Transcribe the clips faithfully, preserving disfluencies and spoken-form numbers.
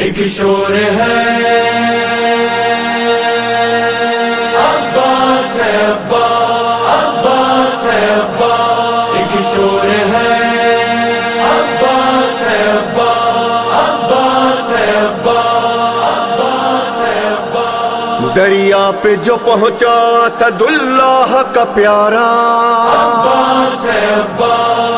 ایک شور ہے عباس ہے ابا، عباس ہے ابا، ایک شور ہے عباس ہے ابا، عباس ہے ابا، عباس ہے ابا۔ دریا پہ جو پہنچا اسد اللہ کا پیارا، عباس ہے ابا،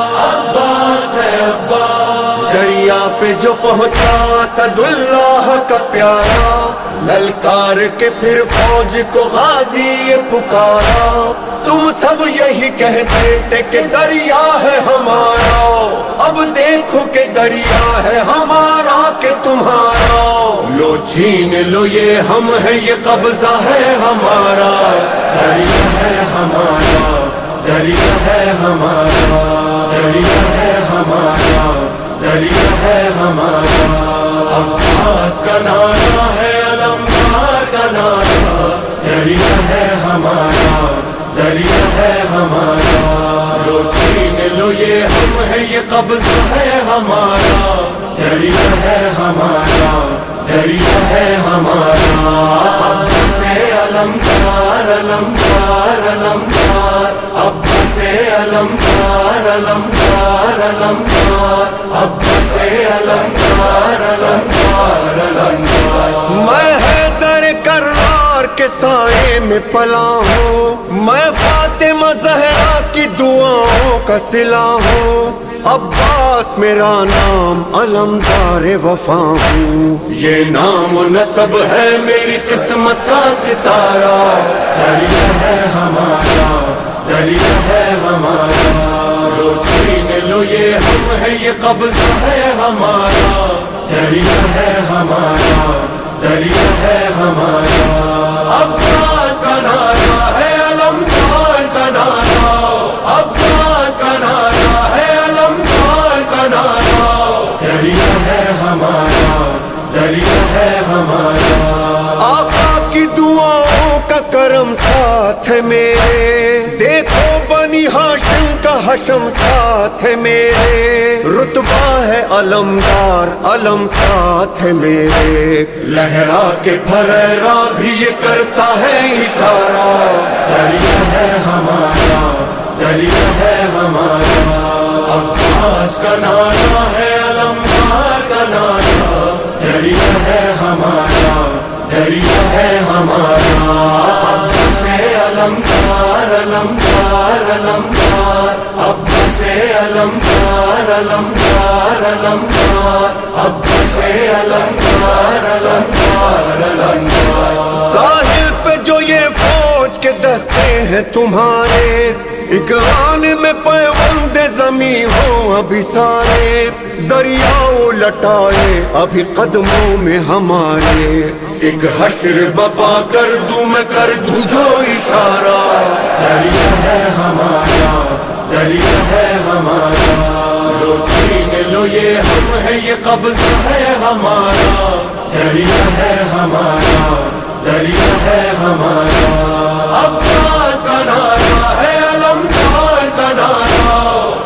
عباس ہے ابا، دریا پہ جو پہنچا اسد اللہ کا پیارا، للکار کے پھر فوج کو غازی یہ پکارا۔ تم سب یہی کہتے تھے کہ دریا ہے ہمارا، اب دیکھو کہ دریا ہے ہمارا کہ تمہارا۔ لو چھین لو یہ ہم ہے، یہ قبضہ ہے ہمارا، دریا ہے ہمارا، دریا ہے ہمارا، دریا ہے ہمارا، دریا ہے ہمارا۔ عباس کا نعرہ ہے، علمدار کا نعرہ، دریا ہے ہمارا، دریا ہے ہمارا۔ لو چھین لو یہ ہم ہے، یہ قبضہ ہے ہمارا، دریا ہے ہمارا، دریا ہے ہمارا۔ عباس علمدار، علمدار، علمدار، عباس علمدار، علمدار، علمدار، عباس علمدار، علمدار، علمدار۔ میں حیدر کرار کے سائے میں پلا ہوں، میں فاطمہ زہرا کی دعاؤں کا صلہ ہوں، عباس میرا نام، علمدار وفا ہوں، یہ نام و نسب ہے میری قسمت کا ستارہ۔ دریا ہے ہمارا، دریا ہے ہمارا، لو چھین لو یہ ہم ہے، یہ قبضہ ہے ہمارا، دریا ہے ہمارا، دریا ہے ہمارا۔ عباس کا نعرہ ہے، علمدار کا نعرہ، عباس کا نعرہ ہے، علمدار کا نعرہ، دریا ہے ہمارا، دریا ہے ہمارا۔ آقا کی دعاؤں کا کرم ساتھ ہے میرے، دیکھو بنی ہاشم کا حشم ساتھ ہے میرے، رتبہ ہے علمدار، علم ساتھ ہے میرے، لہرا کے پھریرا بھی یہ کرتا ہے اشارہ۔ دریا ہے ہمارا، دریا ہے ہمارا۔ عباس کا نعرہ ہے، علمدار کا نعرہ، دریا ہے ہمارا، دریا ہے ہمارا۔ عباس علمدار، علمدار، علمدار، عباس علمدار، علمدار، علمدار، عباس علمدار، علمدار، علمدار۔ ساحل پہ جو یہ فوج کے دستے ہیں تمہارے، ایک آن میں پیوند زمیں ہو ابھی سارے، دریاؤ لٹائے ابھی قدموں میں ہمارے، ایک حشر بپا کر دوں میں کر دوں جو اشارہ۔ دریا ہے ہمارا، دریا ہے ہمارا، لو چھین لو یہ ہم ہے، یہ قبضہ ہے ہمارا، دریا ہے ہمارا، دریا ہے ہمارا۔ عباس کا نعرہ ہے، علمدار کا نعرہ،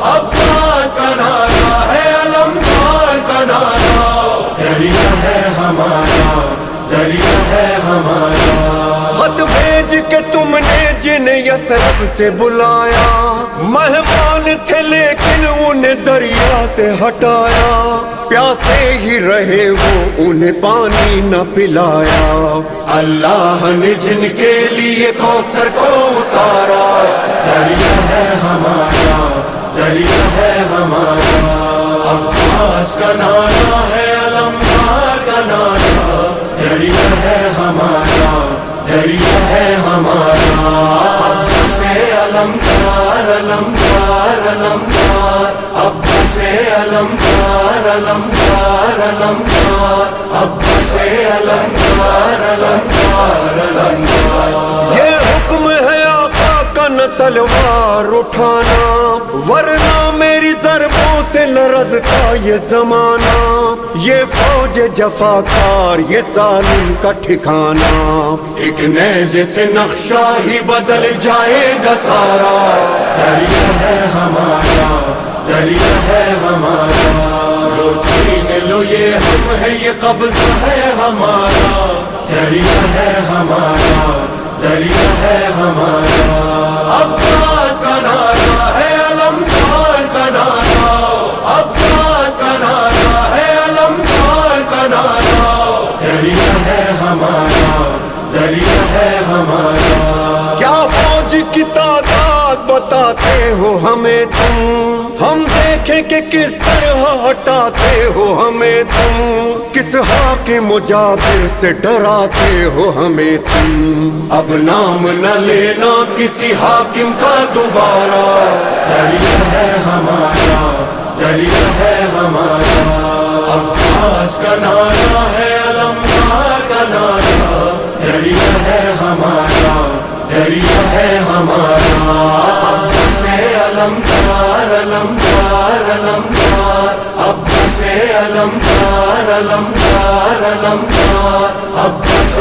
عباس کا نعرہ ہے، علمدار کا نعرہ، دریا ہے ہمارا، دریا ہے ہمارا۔ خط بھیج کے تم نے جنہیں یثرب سے بلایا، مہمان تھے لیکن انہیں دریا سے ہٹایا، پیاسے ہی رہے وہ انہیں پانی نہ پلایا، اللہ نے جن کے لیے کوثر کو اتارا۔ دریا ہے ہمارا، دریا ہے ہمارا۔ عباس کا نعرہ ہے، علمدار کا نعرہ، دریا ہے ہمارا، دریا ہے ہمارا۔ عباس علمدار، علمدار، علمدار، عباس علمدار، علمدار، علمدار، عباس علمدار، علمدار، علمدار۔ یہ حکم ہے آقا کا نہ تلوار اٹھانا، ورنہ میری ضربوں سے لرزتا یہ زمانہ، یہ فوج جفاکار، یہ ظالم کا ٹھکانہ، ایک نیزے سے نقشہ ہی بدل جائے گا سارا۔ دریا ہے ہمارا، دریا ہے ہمارا، لو چھین لو یہ یہ ہم ہے یہ قبضہ ہے ہمارا دریا ہے ہمارا دریا ہے ہمارا عباس کا نعرہ ہے علمدار کا نعرہ عباس کا نعرہ ہے علمدار کا نعرہ دریا ہے ہمارا دریا ہے ہمارا کیا فوج کی تعداد بتاتے ہو ہمیں تم ہم دیکھیں کہ کس طرح ہٹاتے ہو ہمیں تم کس حاکم و جابر سے ڈراتے ہو ہمیں تم اب نام نہ لینا کسی حاکم کا دوبارہ دریا ہے ہمارا دریا ہے ہمارا عباس کا نعرہ ہے علمدار کا نعرہ دریا ہے ہمارا دریا ہے ہمارا عباس علمدار علمدار علمدار عباس علمدار علمدار علمدار عباس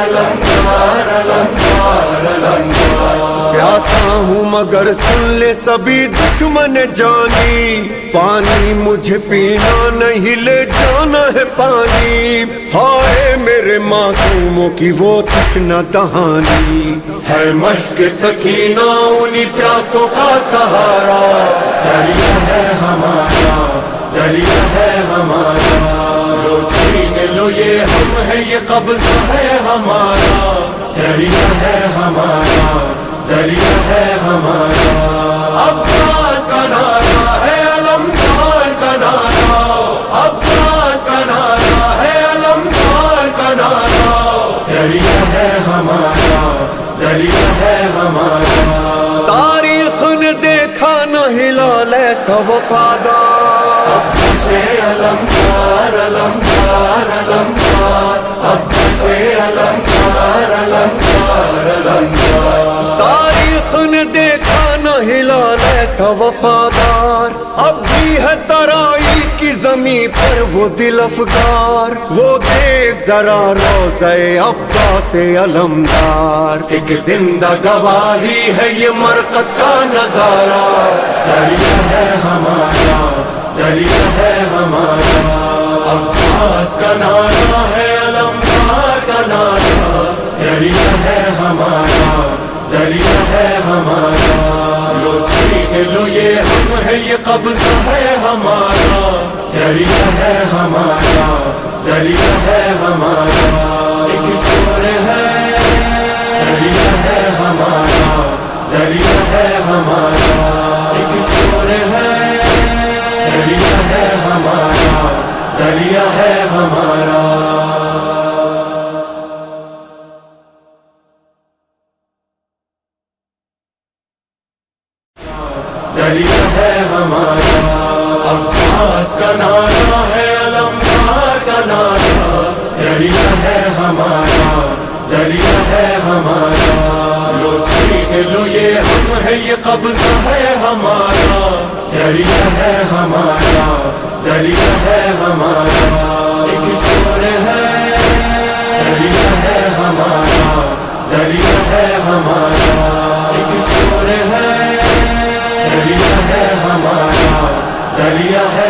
علمدار علمدار علمدار پیاسا ہوں مگر سن لے سبھی دشمن جانی پانی مجھے پینا نہیں لے جانا ہے پانی ہائے میرے معصوموں کی وہ تشنہ دہانی ہے مشق سکینہ انہی پیاسوں کا سہارا دریا ہے ہمارا دریا ہے ہمارا لو چھین لو یہ ہم ہے یہ قبضہ ہے ہمارا دریا ہے ہمارا دریا ہے ہمارا عباس کا نعرہ ہے علمدار کا نعرہ عباس کا نعرہ ہے علمدار کا نعرہ دریا ہے ہمارا دریا ہے ہمارا تاریخ نے دیکھا نہ ہلال ایسا وفادار عباس علمدار علمدار علمدار عباس علمدار علمدار علمدار تاریخ نے دیکھا نہ ہلال ایسا وفادار اب بھی ہے ترائی کی زمین پر وہ دل افگار وہ دیکھ ذرا روضہ عباس علمدار ایک زندہ گواہی ہے یہ مرقد کا نظارہ دریا ہے ہمارا دریا ہے ہمارا عباس کا نعرہ ہے علمدار کا نعرہ دریا ہے ہمارا دریا ہے ہمارا لو چھین لو یہ ہم ہے یہ قبضہ ہے ہمارا دریا ہے ہمارا دریا ہے ہمارا ایک شور ہے دریا ہے ہمارا دریا ہے ہمارا ایک شور ہے دریا ہے ہمارا دریا ہے ہمارا دریا ہے ہمارا عباس کا نعرہ ہے علمدار کا نعرہ دریا ہے ہمارا دریا ہے ہمارا لو چھین لو یہ ہم ہے یہ قبضہ ہے ہمارا دریا ہے ہمارا دریا ہے ہمارا ایک شور ہے دریا ہے ہمارا دریا ہے ہمارا ایک شور ہے دریا ہے ہمارا دریا ہے